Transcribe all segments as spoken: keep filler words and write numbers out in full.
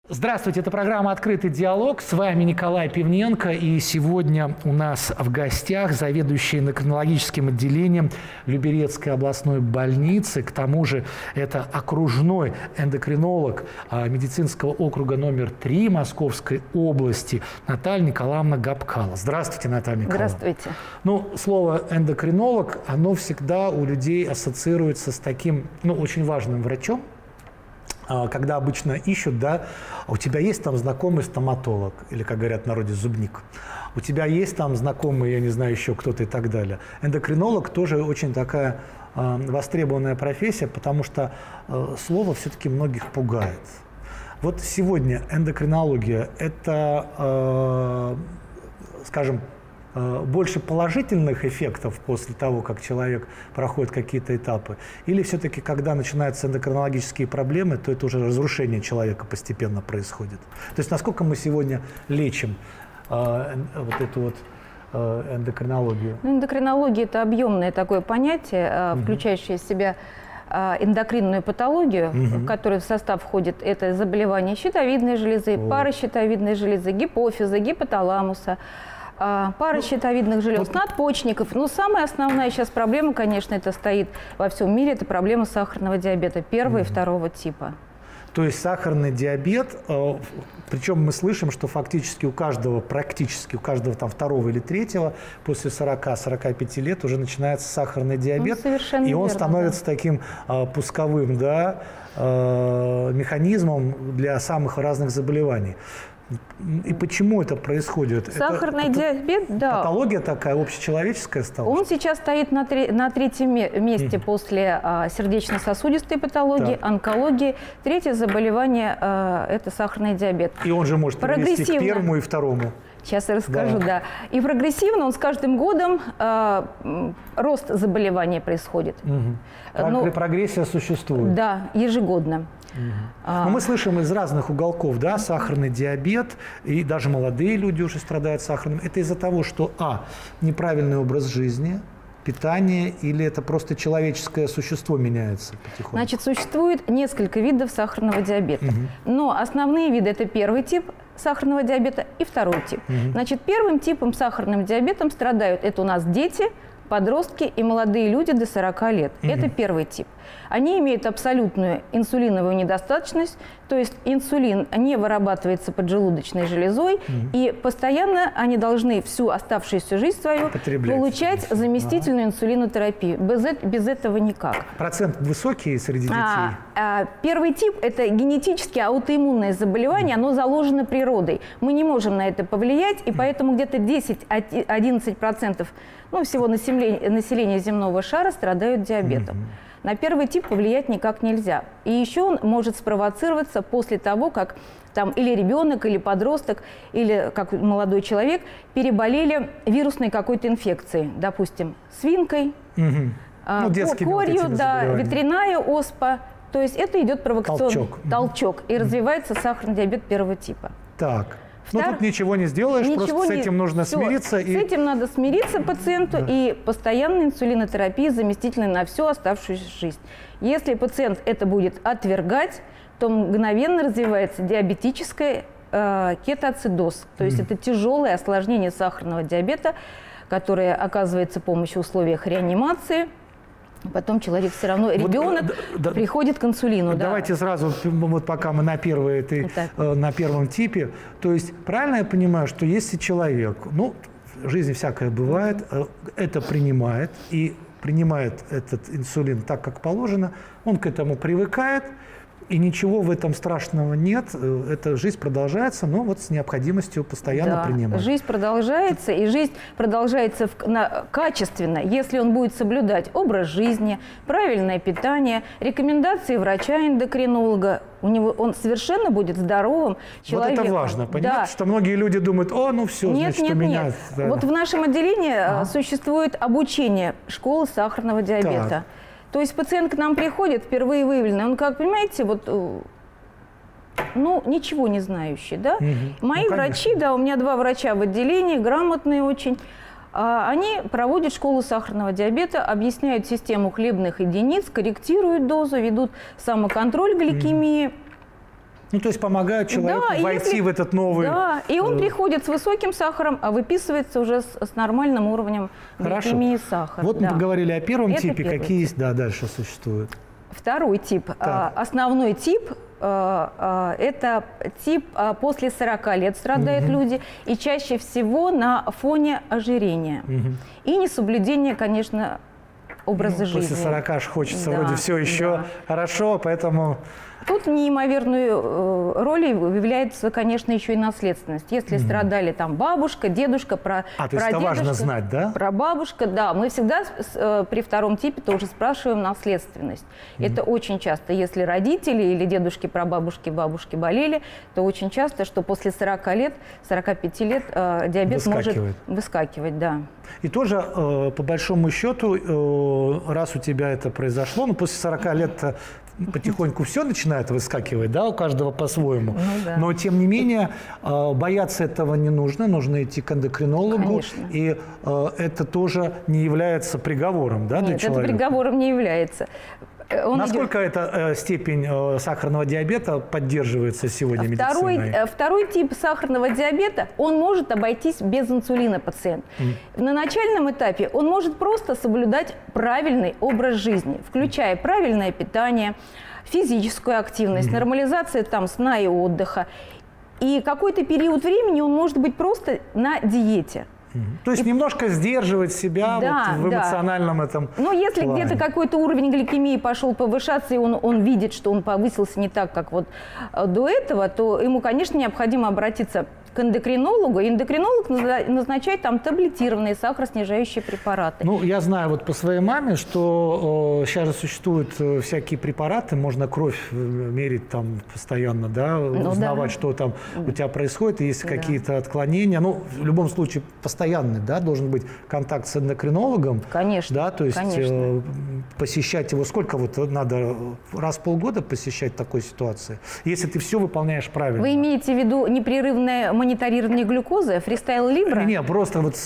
Здравствуйте, это программа «Открытый диалог». С вами Николай Пивненко. И сегодня у нас в гостях заведующий эндокринологическим отделением Люберецкой областной больницы. К тому же это окружной эндокринолог медицинского округа номер три Московской области Наталья Николаевна Габкало. Здравствуйте, Наталья Николаевна. Здравствуйте. Ну, слово эндокринолог, оно всегда у людей ассоциируется с таким, ну, очень важным врачом. Когда обычно ищут, да, у тебя есть там знакомый стоматолог, или, как говорят в народе, зубник, у тебя есть там знакомый, я не знаю, еще кто-то и так далее. Эндокринолог тоже очень такая э, востребованная профессия, потому что э, слово все-таки многих пугает. Вот сегодня эндокринология – это, э, скажем, больше положительных эффектов после того, как человек проходит какие-то этапы? Или все-таки, когда начинаются эндокринологические проблемы, то это уже разрушение человека постепенно происходит? То есть насколько мы сегодня лечим э, вот эту вот э, эндокринологию? Ну, эндокринология – это объемное такое понятие, э, угу. включающее в себя э, эндокринную патологию, угу. в которой в состав входит это заболевание щитовидной железы, О. паращитовидной железы, гипофиза, гипоталамуса, пара щитовидных желез, надпочечников. Но самая основная сейчас проблема, конечно, это стоит во всем мире, это проблема сахарного диабета первого mm-hmm. и второго типа. То есть сахарный диабет, причем мы слышим, что фактически у каждого, практически у каждого там второго или третьего после сорока-сорока пяти лет уже начинается сахарный диабет, ну, и он верно, становится да. таким а, пусковым, да, а, механизмом для самых разных заболеваний. И почему это происходит? Сахарный это, диабет, это да. Патология такая общечеловеческая стала? Он сейчас стоит на, три, на третьем месте mm. после а, сердечно-сосудистой патологии, так. онкологии. Третье заболевание а, – это сахарный диабет. И он же может привести к первому и второму. Сейчас я расскажу, да. да. И прогрессивно он с каждым годом э, рост заболевания происходит. Угу. Но, прогрессия существует? Да, ежегодно. Угу. А, Но мы слышим из разных уголков, да, сахарный диабет, и даже молодые люди уже страдают сахарным. Это из-за того, что, а, неправильный образ жизни, питание, или это просто человеческое существо меняется потихоньку? Значит, существует несколько видов сахарного диабета. Угу. Но основные виды – это первый тип сахарного диабета и второй тип. Угу. Значит, первым типом сахарным диабетом страдают это у нас дети, подростки и молодые люди до сорока лет. Угу. Это первый тип. Они имеют абсолютную инсулиновую недостаточность, то есть инсулин не вырабатывается поджелудочной железой, угу. и постоянно они должны всю оставшуюся жизнь свою получать заместительную ага. инсулинотерапию. Без, без этого никак. Процент высокий среди детей? А, а, первый тип – это генетически аутоиммунное заболевание, оно заложено природой. Мы не можем на это повлиять, и поэтому где-то десять-одиннадцать процентов ну, всего населения, населения земного шара страдают диабетом. Угу. На первый тип повлиять никак нельзя. И еще он может спровоцироваться после того, как там или ребенок, или подросток, или как молодой человек переболели вирусной какой-то инфекцией, допустим, свинкой, угу. а, ну, корью, вот да, ветряная оспа. То есть это идет провокационный толчок, толчок и развивается сахарный диабет первого типа. Так. Но ну, тут ничего не сделаешь, ничего просто не... с этим нужно Все. смириться. С и... этим надо смириться пациенту, да. и постоянная инсулинотерапия заместительная на всю оставшуюся жизнь. Если пациент это будет отвергать, то мгновенно развивается диабетическая э, кетоацидоз. То есть mm. это тяжелое осложнение сахарного диабета, которое оказывается с помощью условий реанимации. Потом человек все равно, ребенок вот, да, приходит к инсулину. Давайте да. сразу, вот пока мы на, первой, этой, э, на первом типе. То есть правильно я понимаю, что если человек, ну, в жизни всякое бывает, э, это принимает и принимает этот инсулин так, как положено, он к этому привыкает, и ничего в этом страшного нет, эта жизнь продолжается, но вот с необходимостью постоянно да, принимать. Жизнь продолжается, и жизнь продолжается в, на, качественно, если он будет соблюдать образ жизни, правильное питание, рекомендации врача-эндокринолога. У него, он совершенно будет здоровым человеком. Вот это важно, понимаете, да. что многие люди думают, о, ну все, нет, значит, нет, у меня… Нет. Да. Вот в нашем отделении ага. существует обучение школы сахарного диабета. Так. То есть пациент к нам приходит, впервые выявленный, он, как понимаете, вот, ну, ничего не знающий, да? Угу. Мои ну, врачи, да, у меня два врача в отделении, грамотные очень, они проводят школу сахарного диабета, объясняют систему хлебных единиц, корректируют дозу, ведут самоконтроль гликемии. Угу. Ну, то есть помогают человеку да, войти если, в этот новый... Да, и он приходит с высоким сахаром, а выписывается уже с, с нормальным уровнем гликемии сахара. Вот да. мы поговорили о первом Это типе, первый какие тип. есть, да, дальше существуют. Второй тип, а, основной тип, а, а, это тип а, после сорока лет страдают угу. люди, и чаще всего на фоне ожирения. Угу. И несоблюдения, конечно, образа ну, жизни. После сорока ж хочется да, вроде все еще да. хорошо, поэтому... Тут неимоверную э, роль является, конечно, еще и наследственность. Если mm-hmm. страдали там бабушка, дедушка, про А, то есть это важно знать, да? Прабабушка, да. Мы всегда с, э, при втором типе тоже спрашиваем наследственность. Mm-hmm. Это очень часто, если родители или дедушки, прабабушки, бабушки болели, то очень часто, что после сорока лет, сорока пяти лет э, диабет может выскакивать, да. И тоже, э, по большому счету, э, раз у тебя это произошло, ну, после сорока лет потихоньку все начинает выскакивать, да, у каждого по-своему. Ну, да. Но, тем не менее, э, бояться этого не нужно, нужно идти к эндокринологу. Конечно. И э, это тоже не является приговором, да, Нет, для человека? это приговором не является. Он Насколько идет... эта э, степень э, сахарного диабета поддерживается сегодня второй, медициной? Второй тип сахарного диабета, он может обойтись без инсулина пациент. Mm. На начальном этапе он может просто соблюдать правильный образ жизни, включая правильное питание, физическую активность, mm. нормализация там, сна и отдыха. И какой-то период времени он может быть просто на диете. То есть и... немножко сдерживать себя да, вот в эмоциональном да. этом Но если плане. где-то какой-то уровень гликемии пошел повышаться, и он, он видит, что он повысился не так, как вот до этого, то ему, конечно, необходимо обратиться к эндокринологу, и эндокринолог назначает там таблетированные сахароснижающие препараты. Ну, я знаю вот по своей маме, что э, сейчас же существуют э, всякие препараты, можно кровь мерить там постоянно, да, ну, узнавать, да. что там у тебя происходит, и есть да. какие-то отклонения. Ну, в любом случае, постоянный, да, должен быть контакт с эндокринологом. Конечно, да, то есть э, посещать его, сколько вот надо, раз в полгода посещать такой ситуации, если ты все выполняешь правильно. Вы имеете в виду непрерывное мониторирование глюкозы, фристайл Либра? Не, просто вот...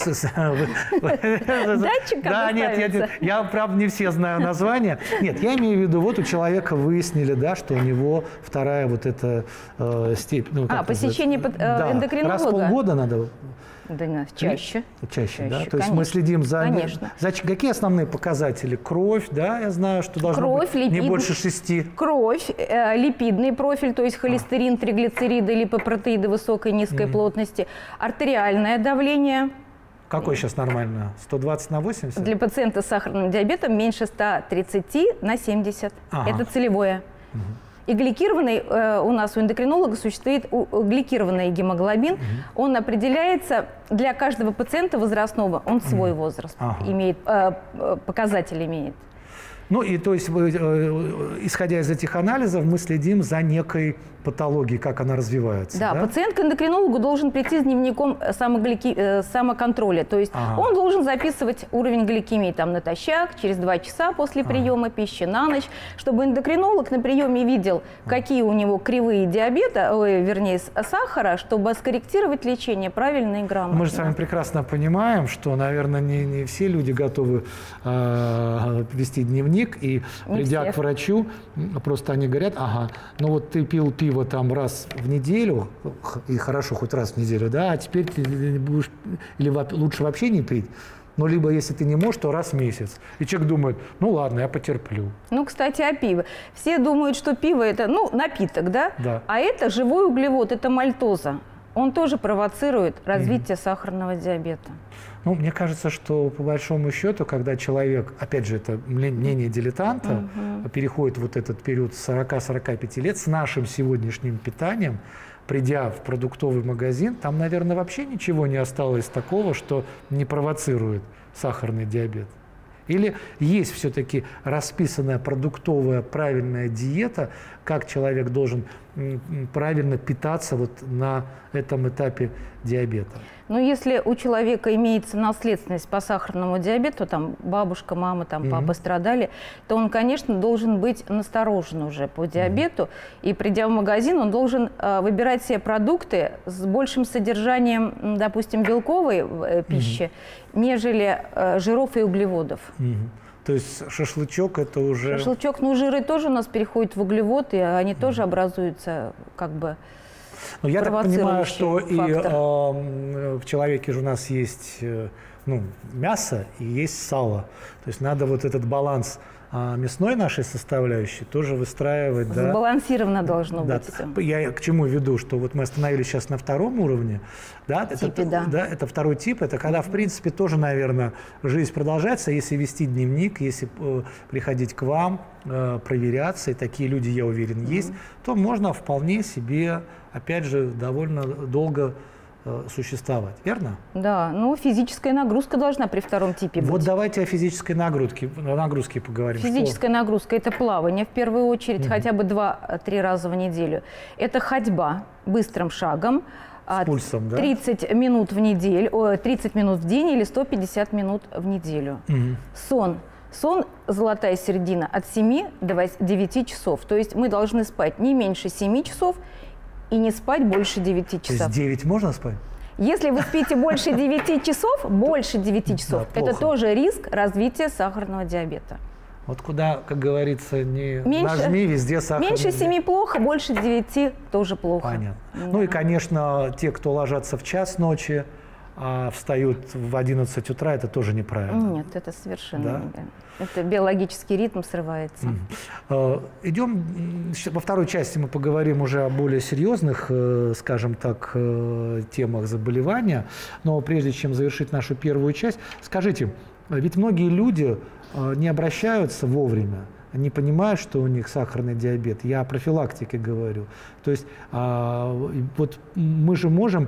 Датчик Да, нет, я, правда, не все знаю названия. Нет, я имею в виду, вот у человека выяснили, да, что у него вторая вот эта степень... А, посещение эндокринолога? Раз в полгода надо... Да, чаще. Чаще, чаще, да? То есть конечно. мы следим за... Конечно. за... Какие основные показатели? Кровь, да? Я знаю, что должно Кровь, быть липид... не больше шести. Кровь, э, липидный профиль, то есть холестерин, триглицериды, липопротеиды высокой и низкой mm-hmm. плотности, артериальное давление. Какое сейчас нормально? сто двадцать на восемьдесят? Для пациента с сахарным диабетом меньше ста тридцати на семьдесят. Ага. Это целевое. Mm-hmm. И гликированный, э, у нас у эндокринолога существует у, гликированный гемоглобин. Угу. Он определяется для каждого пациента возрастного, он свой угу. возраст ага. имеет, э, показатель имеет. Ну и то есть, э, исходя из этих анализов, мы следим за некой патологией, как она развивается. Да, да? пациент к эндокринологу должен прийти с дневником самоглики... э, самоконтроля. То есть ага. он должен записывать уровень гликемии там, натощак, через два часа после приема ага. пищи, на ночь, чтобы эндокринолог на приеме видел, какие у него кривые диабета, ой, вернее, сахара, чтобы скорректировать лечение правильно и грамотно. Мы же с вами прекрасно понимаем, что, наверное, не, не все люди готовы э, вести дневник, и не придя всех. К врачу, просто они говорят, ага, ну вот ты пил пиво там раз в неделю, и хорошо, хоть раз в неделю, да, а теперь ты будешь, или лучше вообще не пить, но либо, если ты не можешь, то раз в месяц. И человек думает, ну ладно, я потерплю. Ну, кстати, о пиве. Все думают, что пиво – это, ну, напиток, да? Да. А это живой углевод, это мальтоза. Он тоже провоцирует развитие mm-hmm. сахарного диабета. Ну, мне кажется, что по большому счету, когда человек, опять же, это мнение дилетанта, угу. переходит вот этот период сорока-сорока пяти лет с нашим сегодняшним питанием, придя в продуктовый магазин, там, наверное, вообще ничего не осталось такого, что не провоцирует сахарный диабет. Или есть все-таки расписанная продуктовая правильная диета, как человек должен правильно питаться вот на этом этапе диабета? Но если у человека имеется наследственность по сахарному диабету, там бабушка, мама, там, папа mm-hmm. страдали, то он, конечно, должен быть насторожен уже по диабету. Mm-hmm. И придя в магазин, он должен э, выбирать себе продукты с большим содержанием, допустим, белковой э, пищи, mm-hmm. нежели э, жиров и углеводов. Mm-hmm. То есть шашлычок это уже... Шашлычок, ну жиры тоже у нас переходят в углеводы, и они тоже образуются как бы... Но я так понимаю, что и э, в человеке же у нас есть э, ну, мясо и есть сало. То есть надо вот этот баланс э, мясной нашей составляющей тоже выстраивать. Сбалансировано да? должно да. быть все. Я к чему веду, что вот мы остановились сейчас на втором уровне. Да? Типе, это, да. Да, это второй тип. Это когда, в принципе, тоже, наверное, жизнь продолжается, если вести дневник, если э, приходить к вам, э, проверяться, и такие люди, я уверен, есть, mm-hmm. то можно вполне себе... опять же, довольно долго э, существовать, верно? Да, ну физическая нагрузка должна при втором типе быть. Вот давайте о физической нагрузке, нагрузке поговорим. Физическая что? нагрузка – это плавание в первую очередь, угу. хотя бы два-три раза в неделю. Это ходьба быстрым шагом. С пульсом, да? тридцать минут в неделю, тридцать минут в день или сто пятьдесят минут в неделю. Угу. Сон. Сон – золотая середина от семи до девяти часов. То есть мы должны спать не меньше семи часов, и не спать больше девяти часов. То есть девять можно спать? Если вы спите больше девяти часов, больше девяти часов, да, это тоже риск развития сахарного диабета. Вот куда, как говорится, не меньше, нажми, везде сахарный Меньше диабет. семи плохо, больше девяти тоже плохо. Понятно. Да. Ну и, конечно, те, кто ложатся в час ночи, а встают в одиннадцать утра, это тоже неправильно. Нет, это совершенно да? неправильно. Это биологический ритм срывается. Mm. Идем, во второй части мы поговорим уже о более серьезных, скажем так, темах заболевания. Но прежде чем завершить нашу первую часть, скажите, ведь многие люди не обращаются вовремя, не понимают, что у них сахарный диабет. Я о профилактике говорю. То есть вот мы же можем...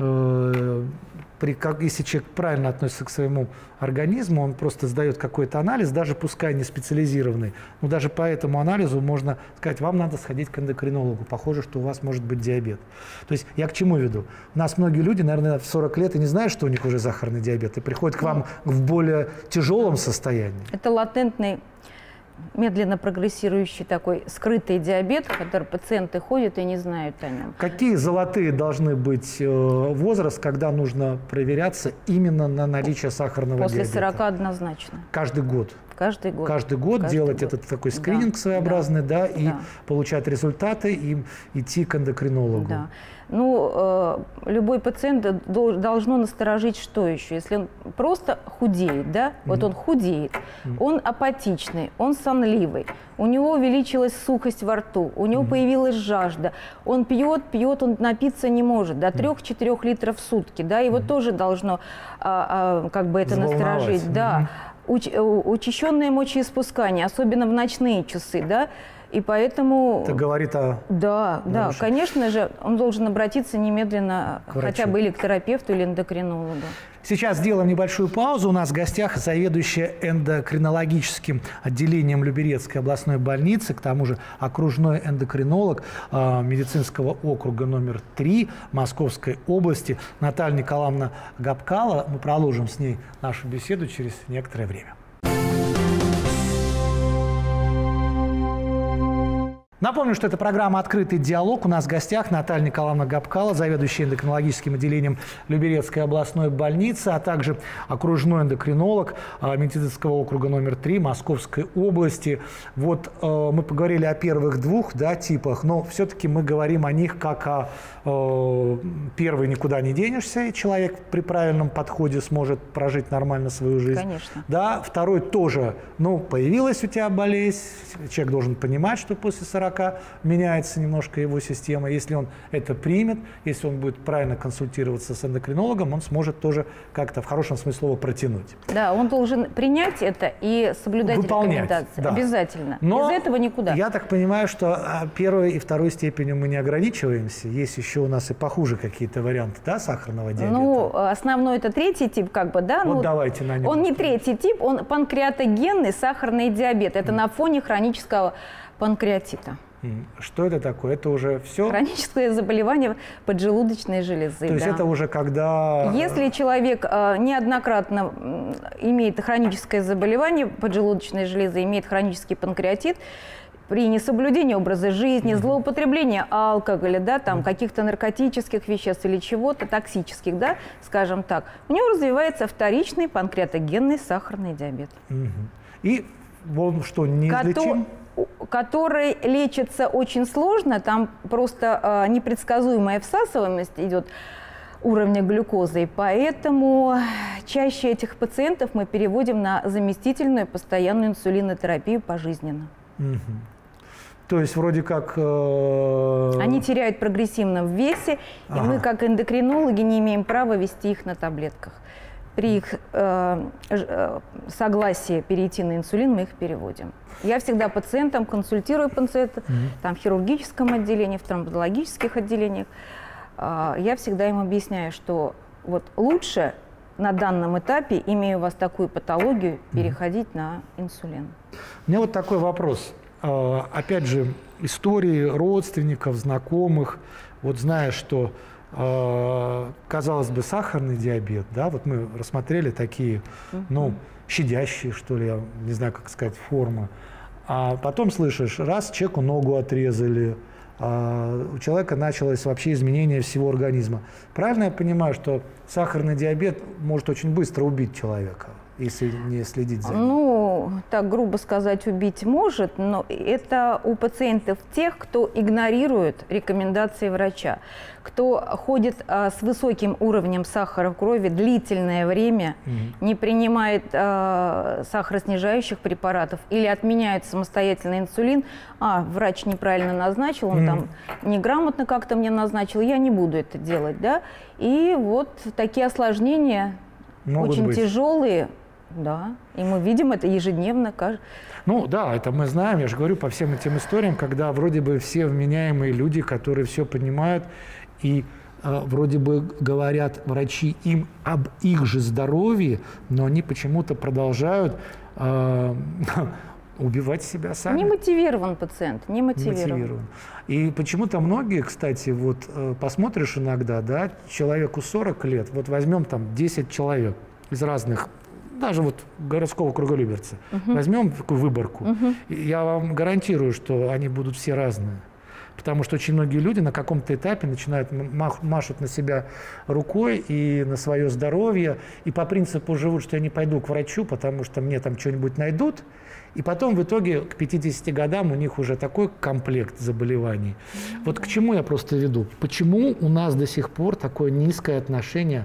При, как, если человек правильно относится к своему организму, он просто сдает какой-то анализ, даже пускай не специализированный, но даже по этому анализу можно сказать, вам надо сходить к эндокринологу, похоже, что у вас может быть диабет. То есть я к чему веду? У нас многие люди, наверное, в сорок лет и не знают, что у них уже сахарный диабет, и приходят к вам в более тяжелом состоянии. Это латентный, медленно прогрессирующий такой скрытый диабет, в который пациенты ходят и не знают о нем. Какие золотые должны быть э, возраст, когда нужно проверяться именно на наличие сахарного После диабета? После сорока однозначно. Каждый год? Каждый год. Каждый год Каждый делать год. этот такой скрининг да, своеобразный, да, да и да. получать результаты, и идти к эндокринологу. Да. Ну, э, любой пациент дол- должно насторожить, что еще. Если он просто худеет, да, mm-hmm. вот он худеет, mm-hmm. он апатичный, он сонливый, у него увеличилась сухость во рту, у него mm-hmm. появилась жажда, он пьет, пьет, он напиться не может, до трех-четырех литров в сутки, да, его mm-hmm. тоже должно а, а, как бы это насторожить, mm-hmm. да. Уч- учащенное мочеиспускание, особенно в ночные часы, да, и поэтому... Это говорит о... Да, да, конечно же, он должен обратиться немедленно хотя бы или к терапевту, или эндокринологу. Сейчас сделаем небольшую паузу. У нас в гостях заведующая эндокринологическим отделением Люберецкой областной больницы, к тому же окружной эндокринолог э, медицинского округа номер три Московской области Наталья Николаевна Габкала. Мы продолжим с ней нашу беседу через некоторое время. Напомню, что это программа «Открытый диалог». У нас в гостях Наталья Николаевна Габкала, заведующая эндокринологическим отделением Люберецкой областной больницы, а также окружной эндокринолог медицинского округа номер три Московской области. Вот э, мы поговорили о первых двух да, типах, но все-таки мы говорим о них как о э, первый никуда не денешься, и человек при правильном подходе сможет прожить нормально свою жизнь. Конечно. Да, второй тоже, ну, появилась у тебя болезнь, человек должен понимать, что после сорока меняется немножко его система. Если он это примет, если он будет правильно консультироваться с эндокринологом, он сможет тоже как-то в хорошем смысле слова протянуть. Да, он должен принять это и соблюдать Выполнять, рекомендации. Да. Обязательно. Но без этого никуда. Я так понимаю, что первой и второй степенью мы не ограничиваемся. Есть еще у нас и похуже какие-то варианты, да, сахарного диабета? Ну, основной это третий тип, как бы, да. Вот ну, давайте на нем. Он не третий тип, он панкреатогенный сахарный диабет. Это mm. на фоне хронического панкреатита. Что это такое? Это уже все? Хроническое заболевание поджелудочной железы. То есть да. это уже когда... Если человек э, неоднократно имеет хроническое заболевание поджелудочной железы, имеет хронический панкреатит, при несоблюдении образа жизни, mm-hmm. злоупотреблении алкоголя, да, там, mm-hmm. каких-то наркотических веществ или чего-то токсических, да, скажем так, у него развивается вторичный панкреатогенный сахарный диабет. Mm-hmm. И он что, неизлечим? Который лечится очень сложно, там просто э, непредсказуемая всасываемость идет уровня глюкозы, и поэтому чаще этих пациентов мы переводим на заместительную постоянную инсулинотерапию пожизненно. Угу. То есть вроде как… Э... Они теряют прогрессивно в весе, ага. и мы, как эндокринологи, не имеем права вести их на таблетках. При их э, э, согласии перейти на инсулин мы их переводим. Я всегда пациентам консультирую пациентов, mm-hmm. там в хирургическом отделении, в травматологических отделениях. Э, я всегда им объясняю, что вот лучше на данном этапе, имея у вас такую патологию, переходить mm-hmm. на инсулин. У меня вот такой вопрос. Э, опять же, истории родственников, знакомых. Вот зная, что… казалось бы, сахарный диабет, да, вот мы рассмотрели такие, ну, щадящие, что ли, я не знаю, как сказать, формы. А потом слышишь, раз человеку ногу отрезали, а у человека началось вообще изменение всего организма. Правильно я понимаю, что сахарный диабет может очень быстро убить человека, если не следить за ним? Ну, так грубо сказать, убить может, но это у пациентов тех, кто игнорирует рекомендации врача, кто ходит а, с высоким уровнем сахара в крови длительное время, mm-hmm. не принимает а, сахароснижающих препаратов или отменяет самостоятельно инсулин, а врач неправильно назначил, он mm-hmm. там неграмотно как-то мне назначил, я не буду это делать, да, и вот такие осложнения могут очень быть. Тяжелые. Да, и мы видим это ежедневно. Ну да, это мы знаем, я же говорю по всем этим историям, когда вроде бы все вменяемые люди, которые все понимают, и э, вроде бы говорят врачи им об их же здоровье, но они почему-то продолжают э, убивать себя сами. Не мотивирован пациент, не мотивирован. Не мотивирован. И почему-то многие, кстати, вот э, посмотришь иногда, да, человеку сорок лет, вот возьмем там десять человек из разных, даже вот городского круголюберца, uh-huh. возьмем такую выборку, uh-huh. я вам гарантирую, что они будут все разные. Потому что очень многие люди на каком-то этапе начинают мах, машут на себя рукой и на свое здоровье, и по принципу живут, что я не пойду к врачу, потому что мне там что-нибудь найдут, и потом в итоге к пятидесяти годам у них уже такой комплект заболеваний. Mm-hmm. Вот к чему я просто веду? Почему у нас до сих пор такое низкое отношение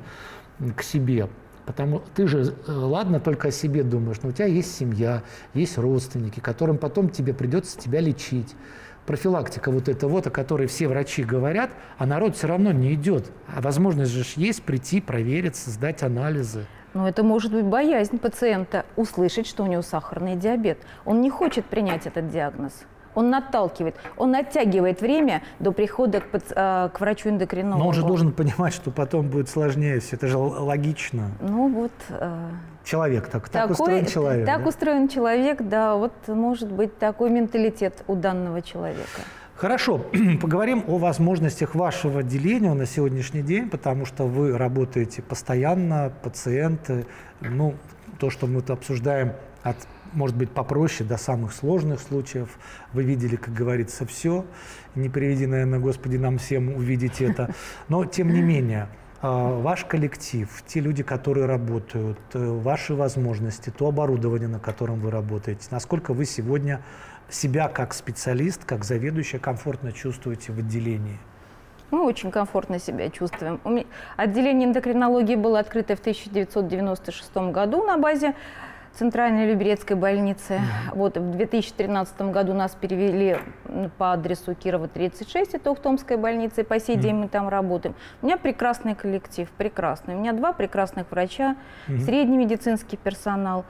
к себе? Потому ты же, ладно, только о себе думаешь, но у тебя есть семья, есть родственники, которым потом тебе придется тебя лечить. Профилактика вот это вот, о которой все врачи говорят, а народ все равно не идет. А возможность же есть прийти, провериться, сдать анализы. Но это может быть боязнь пациента услышать, что у него сахарный диабет. Он не хочет принять этот диагноз. Он наталкивает, он оттягивает время до прихода к, к врачу-эндокринологу. Но он же должен понимать, что потом будет сложнее все. Это же логично. Ну вот… Человек, так, так такой, устроен человек. Так да? устроен человек, да. Вот может быть такой менталитет у данного человека. Хорошо, поговорим о возможностях вашего отделения на сегодняшний день, потому что вы работаете постоянно, пациенты, ну, то, что мы тут обсуждаем, от, может быть, попроще до самых сложных случаев. Вы видели, как говорится, все. Не приведи, наверное, Господи, нам всем увидеть это. Но, тем не менее, ваш коллектив, те люди, которые работают, ваши возможности, то оборудование, на котором вы работаете, насколько вы сегодня себя как специалист, как заведующая комфортно чувствуете в отделении? Мы очень комфортно себя чувствуем. Отделение эндокринологии было открыто в тысяча девятьсот девяносто шестом году на базе Центральной Люберецкой больницы. Mm-hmm. Вот в две тысячи тринадцатом году нас перевели по адресу Кирова, тридцать шесть, это Ухтомская больница, и по сей mm-hmm. день мы там работаем. У меня прекрасный коллектив, прекрасный. У меня два прекрасных врача, mm-hmm. средний медицинский персонал,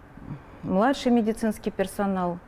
младший медицинский персонал.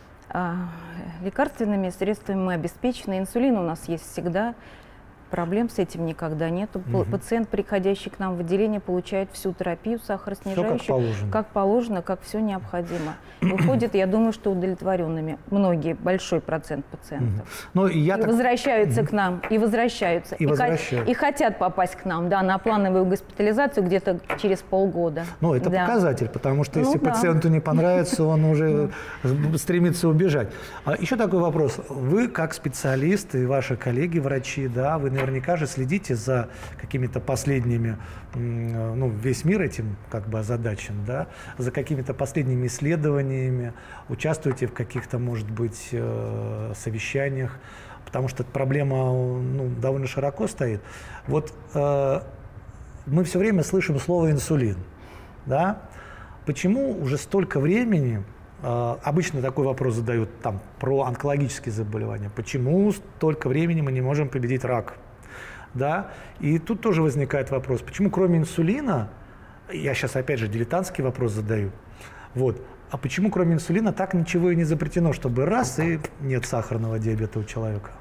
Лекарственными средствами мы обеспечены, инсулин у нас есть всегда. Проблем с этим никогда нет. Угу. Пациент, приходящий к нам в отделение, получает всю терапию сахароснижающую, как положено. как положено, как все необходимо. Выходит, я думаю, что удовлетворенными многие, большой процент пациентов. Угу. И, я и так... возвращаются к нам, и возвращаются, и, и, возвращаются. и хотят попасть к нам, да, на плановую госпитализацию где-то через полгода. Ну, это да. показатель, потому что если ну, да. пациенту не понравится, он уже стремится убежать. А еще такой вопрос. Вы, как специалисты, и ваши коллеги-врачи, да, вы наверняка же следите за какими-то последними, ну, весь мир этим как бы озадачен, да, за какими-то последними исследованиями, участвуете в каких-то, может быть, совещаниях, потому что эта проблема, ну, довольно широко стоит. Вот э, мы все время слышим слово инсулин, да? Почему уже столько времени, э, обычно такой вопрос задают там про онкологические заболевания, почему столько времени мы не можем победить рак, да? И тут тоже возникает вопрос, почему кроме инсулина, я сейчас опять же дилетантский вопрос задаю, вот, а почему кроме инсулина так ничего и не запретено, чтобы раз и нет сахарного диабета у человека?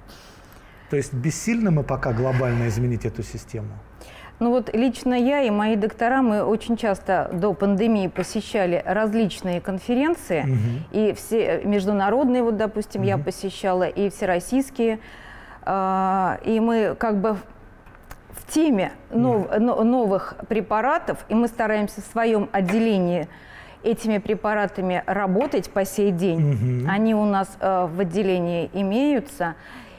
То есть бессильно мы пока глобально изменить эту систему? Ну вот лично я и мои доктора, мы очень часто до пандемии посещали различные конференции, угу. и все международные, вот, допустим, угу. я посещала, и всероссийские, э, и мы как бы в теме нов, угу. новых препаратов, и мы стараемся в своем отделении этими препаратами работать по сей день. Угу. Они у нас э, в отделении имеются.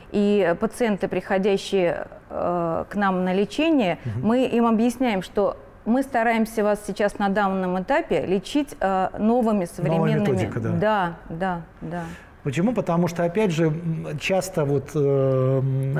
И пациенты, приходящие э, к нам на лечение, угу. мы им объясняем, что мы стараемся вас сейчас на данном этапе лечить э, новыми современными... Новая методика, да. Да, да, да. Почему? Потому что, опять же, часто вот, э,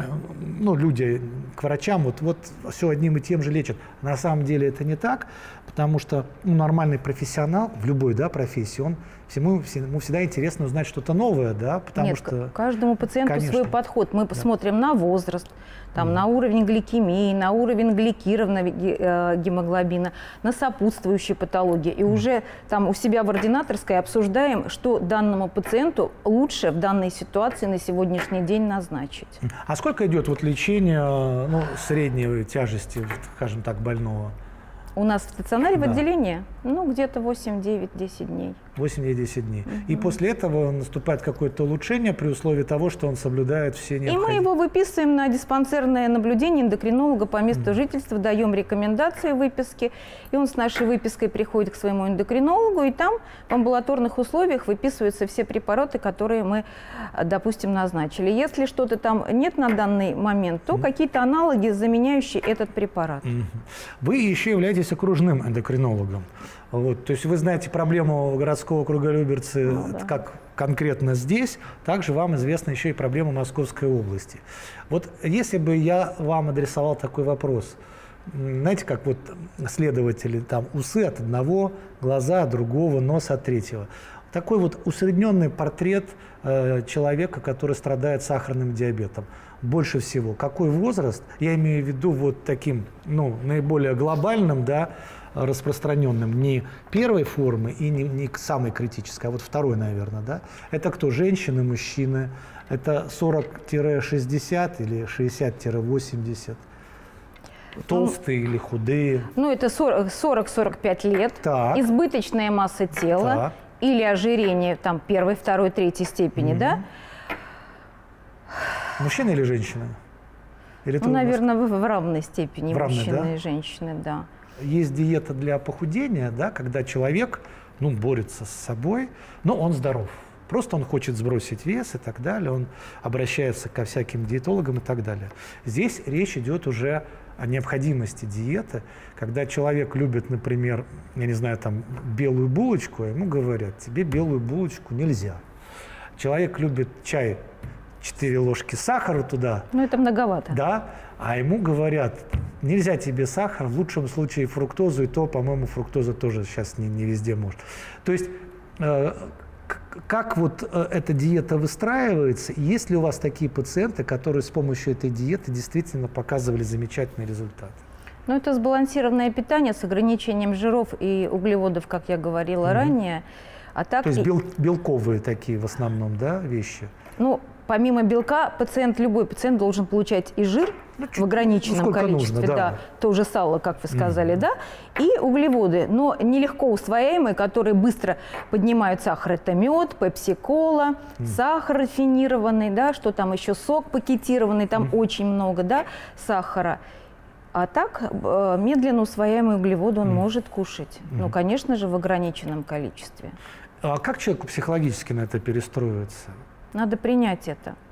ну, люди к врачам вот, вот все одним и тем же лечат. На самом деле это не так, потому что, ну, нормальный профессионал в любой, да, профессии, он, всему, ему всегда интересно узнать что-то новое, да, потому Нет, что... каждому пациенту конечно. свой подход. Мы посмотрим да. на возраст, там, mm. на уровень гликемии, на уровень гликированного гемоглобина, на сопутствующие патологии. И mm. уже там у себя в ординаторской обсуждаем, что данному пациенту лучше в данной ситуации на сегодняшний день назначить. А сколько идет вот лечение, ну, средней тяжести, скажем так, больного? У нас в стационаре, да. в отделении, ну, где-то восемь, девять, десять дней. восемь-десять дней. Угу. И после этого наступает какое-то улучшение при условии того, что он соблюдает все необходимые... И мы его выписываем на диспансерное наблюдение эндокринолога по месту mm. жительства, даем рекомендации выписки, и он с нашей выпиской приходит к своему эндокринологу, и там в амбулаторных условиях выписываются все препараты, которые мы, допустим, назначили. Если что-то там нет на данный момент, то mm. какие-то аналоги, заменяющие этот препарат. Mm. Вы еще являетесь окружным эндокринологом. Вот, то есть вы знаете проблему городского округа Люберцы, ну, да. как конкретно здесь, также вам известна еще и проблема Московской области. Вот если бы я вам адресовал такой вопрос, знаете, как вот следователи, там усы от одного, глаза от другого, нос от третьего. Такой вот усредненный портрет э, человека, который страдает сахарным диабетом. Больше всего. Какой возраст? Я имею в виду вот таким, ну, наиболее глобальным, да, распространенным, не первой формы и не, не самой критической, а вот второй, наверное, да. Это кто? Женщины, мужчины? Это сорок шестьдесят или шестьдесят восемьдесят? Толстые ну, или худые? Ну, это сорок-сорок пять лет. Так. Избыточная масса тела. Так. Или ожирение там первой, второй, третьей степени, mm-hmm. да? Мужчина или женщина? Или ну, наверное, в, в равной степени в равной, мужчины да? и женщины, да. Есть диета для похудения, да, когда человек, ну, борется с собой, но он здоров. Просто он хочет сбросить вес и так далее, он обращается ко всяким диетологам и так далее. Здесь речь идет уже о необходимости диеты, когда человек любит, например, я не знаю, там, белую булочку, а ему говорят, тебе белую булочку нельзя. Человек любит чай, четыре ложки сахара туда. Ну, это многовато. Да, а ему говорят, нельзя тебе сахар, в лучшем случае фруктозу, и то, по-моему, фруктоза тоже сейчас не, не везде может. То есть, э, как вот э, эта диета выстраивается, и есть ли у вас такие пациенты, которые с помощью этой диеты действительно показывали замечательные результаты? Ну, это сбалансированное питание с ограничением жиров и углеводов, как я говорила mm-hmm. ранее. А так То есть и... бел, белковые такие в основном, да, вещи? Ну, помимо белка, пациент, любой пациент должен получать и жир ну, в ограниченном количестве, нужно, да. да, то же сало, как вы сказали, mm-hmm. да, и углеводы, но нелегко усвояемые, которые быстро поднимают сахар. Это мед, пепси-кола, mm-hmm. сахар рафинированный, да, что там еще, сок пакетированный, там mm-hmm. очень много, да, сахара. А так, медленно усвояемые углеводы он mm-hmm. может кушать, mm-hmm. ну, конечно же, в ограниченном количестве. А как человеку психологически на это перестроиться? Надо принять это.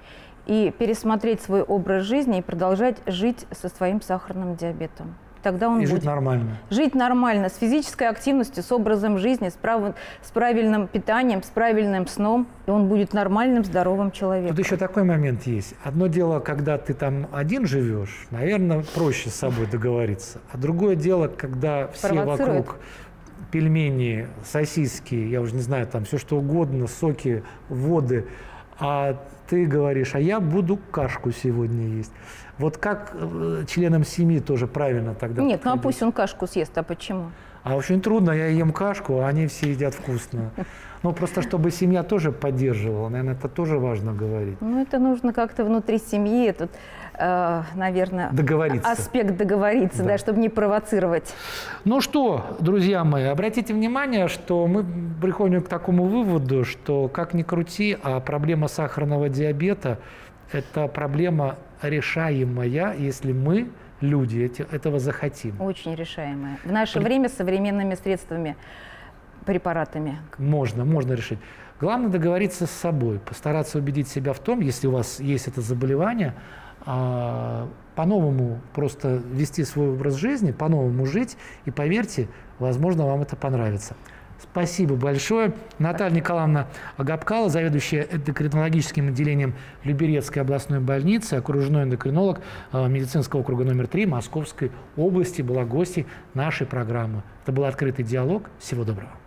и пересмотреть свой образ жизни и продолжать жить со своим сахарным диабетом. Тогда он и будет жить нормально. Жить нормально, с физической активностью, с образом жизни, с, прав... с правильным питанием, с правильным сном, и он будет нормальным, здоровым человеком. Тут еще такой момент есть. Одно дело, когда ты там один живешь, наверное, проще с собой договориться. А другое дело, когда все вокруг пельмени, сосиски, я уже не знаю, там все что угодно, соки, воды, а ты говоришь, а я буду кашку сегодня есть. Вот как э, членам семьи тоже правильно тогда Нет, подходить? ну а пусть он кашку съест, а почему? А очень трудно, я ем кашку, а они все едят вкусно. Ну, просто чтобы семья тоже поддерживала, наверное, это тоже важно говорить. Ну, это нужно как-то внутри семьи, этот, э, наверное, договориться. аспект договориться, да. Да, чтобы не провоцировать. Ну что, друзья мои, обратите внимание, что мы приходим к такому выводу, что как ни крути, а проблема сахарного диабета – это проблема решаемая, если мы, люди, эти, этого захотим. Очень решаемая. В наше При... время современными средствами, препаратами. Можно, можно решить. Главное договориться с собой, постараться убедить себя в том, если у вас есть это заболевание, по-новому просто вести свой образ жизни, по-новому жить, и поверьте, возможно, вам это понравится. Спасибо большое. Наталья Николаевна Агапкала, заведующая эндокринологическим отделением Люберецкой областной больницы, окружной эндокринолог медицинского округа номер три Московской области, была гостьей нашей программы. Это был «Открытый диалог». Всего доброго.